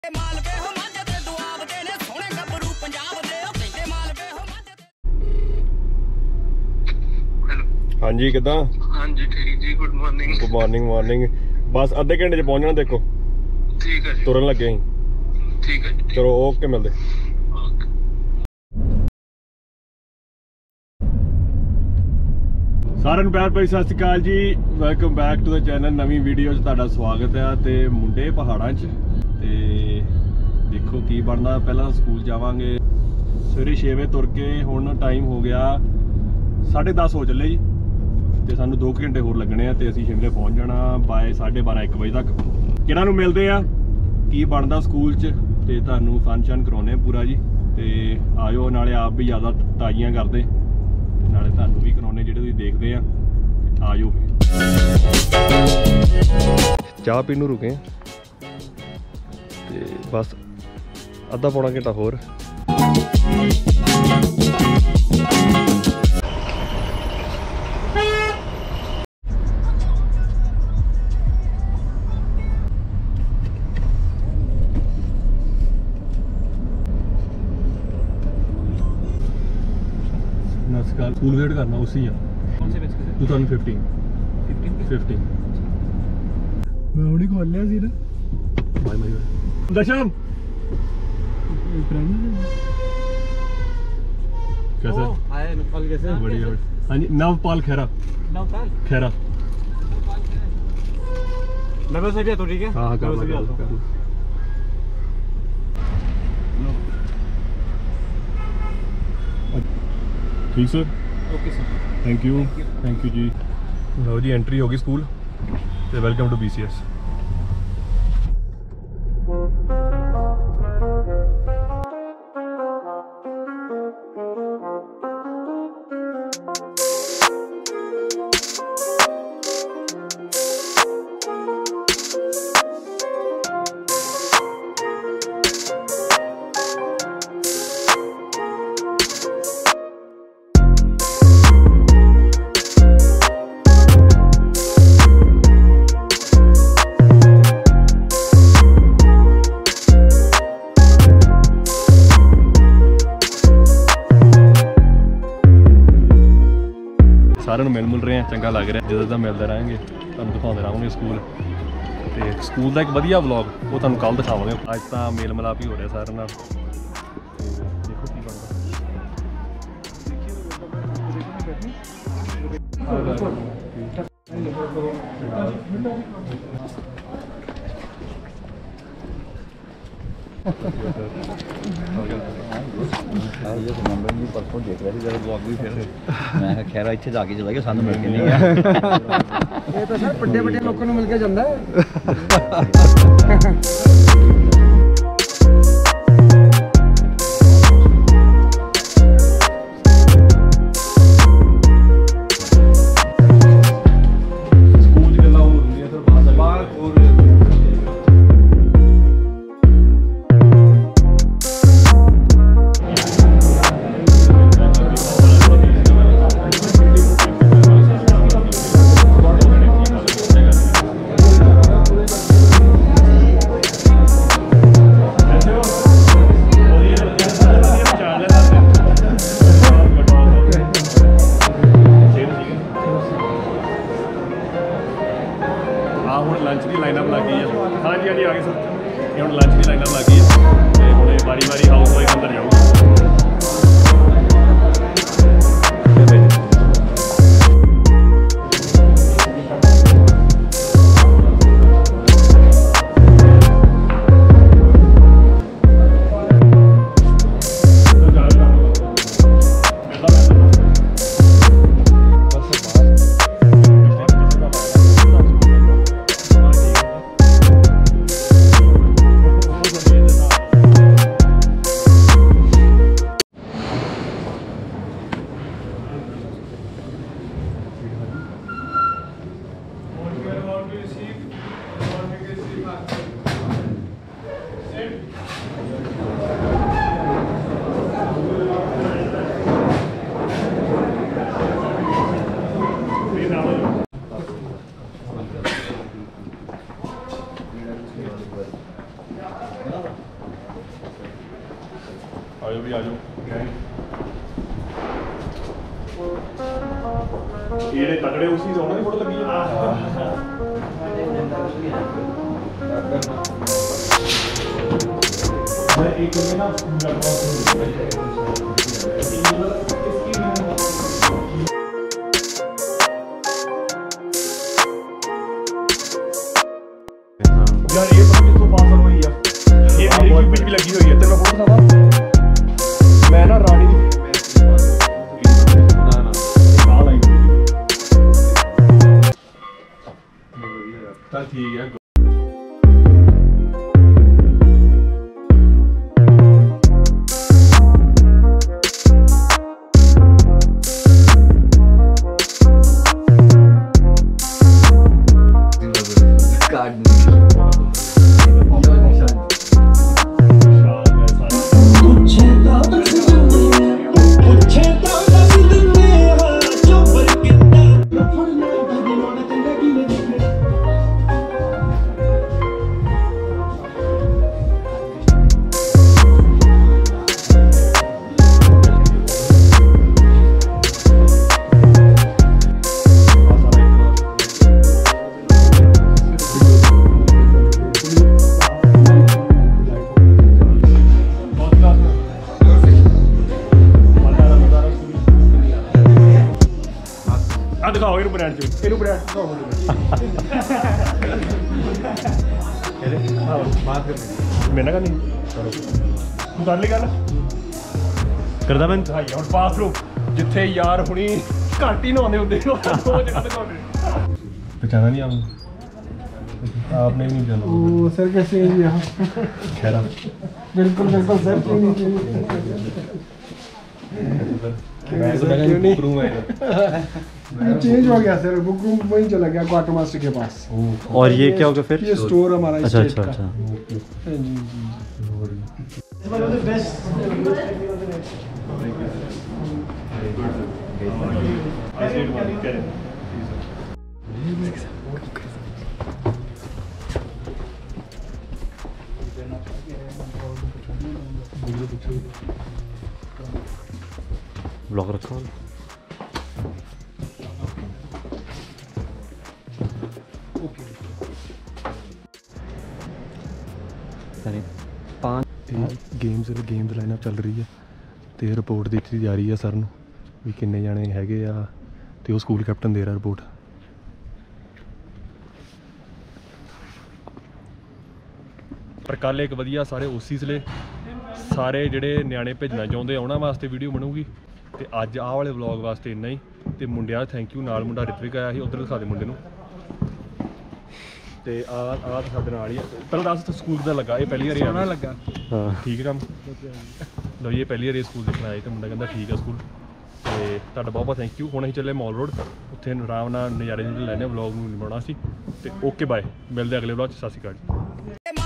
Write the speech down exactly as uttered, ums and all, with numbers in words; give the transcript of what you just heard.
हाँ जी किदा? हाँ जी ठीक जी, good morning. Good morning morning बस अद्धे घंटे च पहुंचना देखो। ठीक है जी। तुरन लगे ही। ठीक है जी। चलो ओके मिलते। सारे प्यार भाई सत श्री अकाल जी, welcome back to the channel. नवी वीडियो च स्वागत है। तो मुंडे पहाड़ों च ते देखो की बनना। पहला स्कूल जावांगे सवेरे छे बजे तुर के। हुण टाइम हो गया साढ़े दस हो चले जी, तो सानू दो घंटे होर लगने आ, तो असीं शिमले पहुँच जाना बाय साढ़े बारह एक बजे तक। किहड़ा नूं मिलते आ की बनदा स्कूल च, ते तुहानूं फन शन कराउने पूरा जी। तो आयो नाले आप भी ज़्यादा ताज़ियां करदे, नाले तुहानूं भी कराउने जिहड़े तुसीं देखदे आ। आयो चाह पीन नूं रुके ते बस अद्धा पौना घंटा होर। स्कूल वेट करना उसी आ टू थाउजेंड फिफ्टीन फिफ्टीन मैं हुणी खोल लिया सी ना भाई भाई दशम कैसे हाय नवपाल कैसे बढ़िया। हाँ जी नवपाल खैरा नवपाल खैरा मैं बस अभी तो ठीक है। हाँ कर लो ठीक sir. Okay sir thank you thank you जी। लो जी एंट्री होगी स्कूल तो welcome to B C S. सारे मिल मिल रहे हैं, चंगा लग रहा है। जिदा जिदा मिलते रहेंगे तुहानूं दिखाते रहेंगे स्कूल। तो स्कूल का एक वधिया व्लॉग वो तुहानूं कल दिखावांगे। अज तो मेल मिलाप ही हो रहा सारे नाल। देखो की परसों देख रहे थे ब्लॉग भी, फिर मैं खैर इत्थे जाके चला गया, सानू मिल के नहीं गया। ये तो सर बड़े बड़े लोगों को मिल के जांदा है। लंच की लाइनअप लग गई है। हाँ जी हाँ जी आ गए सर। ये हम लंच की लाइनअप लग गई है, तो हम बारी बारी हाउस वाइफ अंदर जाऊँगा। आजो भी आजो ये तगड़े उसी सोने की फोटो लगी है एक ना यार ये पता किसको पास हो रही है ये मेरी क्यूपिड भी लगी हुई है तेरे को फोटो दिखावा मैं ना रानी दी ना ना काल आई चल ठीक है दिखाओ इनू ब्रांड चो इनू ब्रांड दिखाओ बात कर मेरे ना नहीं तू कर ली गल करदा मैं हां और बाथरूम जिथे यार हुनी घट ही नहाने हुंदे दो जगह दिखाउने पहचाना नहीं आपने आपने भी नहीं जाना ओ सर कैसे हैं जी आप खैर बिल्कुल बिल्कुल सर क्यों नहीं मैं तो क्यों नहीं रूम है चेंज हो गया सर बुक रूम वहीं चला गया क्वार्टर मास्टर के पास और ये क्या होगा फिर ये स्टोर हमारा अच्छा अच्छा अच्छा जी one of the best blog रखा हुआ पाँच गेम्स गेम्स लाइनअप चल रही है तो रिपोर्ट दी जा रही है सर नूं भी किन्ने जाने हैगे आ ते वो स्कूल कैप्टन दे रहा रिपोर्ट पर कल एक वधिया सारे ओसीस ले सारे ਜਿਹੜੇ ਨਿਆਣੇ ਭੇਜਣਾ ਚਾਹੁੰਦੇ ਉਹਨਾਂ ਵਾਸਤੇ ਵੀਡੀਓ ਬਣੂਗੀ ਤੇ ਅੱਜ ਆਹ ਵਾਲੇ ਵਲੌਗ ਵਾਸਤੇ ਇੰਨਾ ਹੀ ਤੇ ਮੁੰਡਿਆਂ ਥੈਂਕ ਯੂ ਨਾਲ ਮੁੰਡਾ ਰਿਤਵਿਕ ਆਇਆ ਸੀ ਉਧਰ ਦਿਖਾ ਦੇ ਮੁੰਡੇ ਨੂੰ ਤੇ ਆ ਆ ਸਾਡੇ ਨਾਲ ਹੀ ਆ ਪਹਿਲਾਂ ਦੱਸ ਸਕੂਲ ਦਾ ਲੱਗਾ ਇਹ ਪਹਿਲੀ ਵਾਰੀ ਸੋਹਣਾ ਲੱਗਾ ਹਾਂ ਠੀਕ ਹੈ ਕੰਮ ਲਓ ਇਹ ਪਹਿਲੀ ਵਾਰੀ ਸਕੂਲ ਦੇਖਣ ਆਏ ਤੇ ਮੁੰਡਾ ਕਹਿੰਦਾ ਠੀਕ ਆ ਸਕੂਲ ਤੇ ਤੁਹਾਡਾ ਬਹੁਤ ਬਹੁਤ ਥੈਂਕ ਯੂ ਹੁਣ ਅਸੀਂ ਚੱਲੇ ਮਾਲ ਰੋਡ ਉੱਥੇ ਆਰਾਮ ਨਾਲ ਨਜ਼ਾਰੇ ਜਿਹੜੇ ਲੈਣੇ ਵਲੌਗ ਨੂੰ ਬਣਾਉਣਾ ਸੀ ਤੇ ਓਕੇ ਬਾਏ ਮਿਲਦੇ ਅਗਲੇ ਵਲੌਗ 'ਚ ਸਤਿ ਸ਼੍ਰੀ ਅਕਾਲ ਜੀ